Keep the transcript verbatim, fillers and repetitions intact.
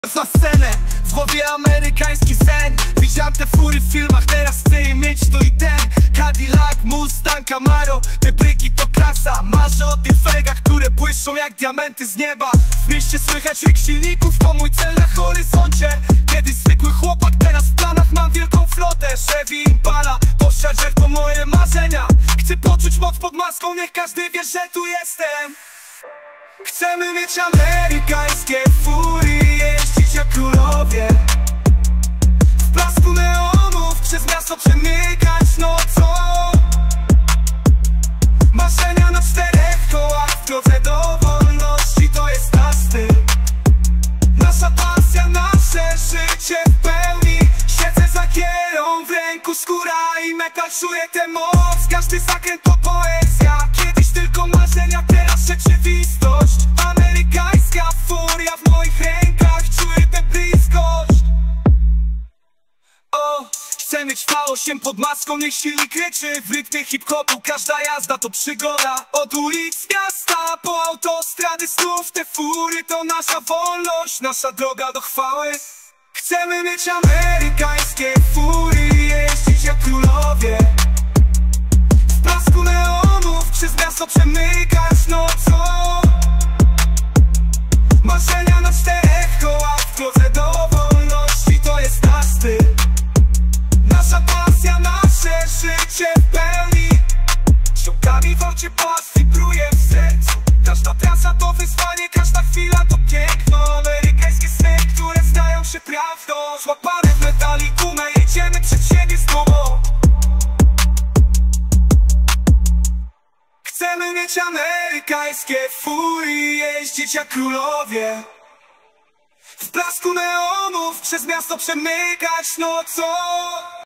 Za scenę, w głowie amerykański sen. Widziałem te fury w filmach, teraz chcę je mieć tu i ten. Cadillac, Mustang, Camaro, te bryki to klasa. Marzę o tych felgach, które błyszczą jak diamenty z nieba. W mieście słychać ryk silników, to mój cel na horyzoncie. Kiedyś zwykły chłopak, teraz w planach mam wielką flotę. Chevy Impala, Charger to moje marzenia. Chcę poczuć moc pod maską, niech każdy wie, że tu jestem. Chcemy mieć amerykańskie fury, jeździć jak królowie. W blasku neonów przez miasto przemykać nocą. Marzenia na czterech kołach w drodze do wolności, to jest nasz styl. Nasza pasja, nasze życie w pełni. Siedzę za kierą, w ręku skóra i metal, czuję tę moc. Każdy zakręt to poezja, kiedyś tylko marzenia, teraz rzeczywistość. Amerykańska furia w moich rękach, czuję tę bliskość. O, chcę mieć V osiem pod maską, niech silnik ryczy. W rytmie hip-hopu każda jazda to przygoda. Od ulic miasta po autostrady snów, te fury to nasza wolność, nasza droga do chwały. Chcemy mieć amerykańskie fury, jeździć jak królowie. W blasku neonów przez miasto przemykać nocą. Marzenia na czterech kołach w drodze do wolności, to jest nasz styl. Nasza pasja, nasze życie w pełni. Ciągami w oczy pas wibruje w sercu. Każda trasa to wyzwanie, każda chwila to piękno. Amerykańskie sny, które stają się prawdą. Złapane w metali gumę, jedziemy przed siebie z dumą. Chcemy mieć amerykańskie fury, jeździć jak królowie. W blasku neonów przez miasto przemykać nocą.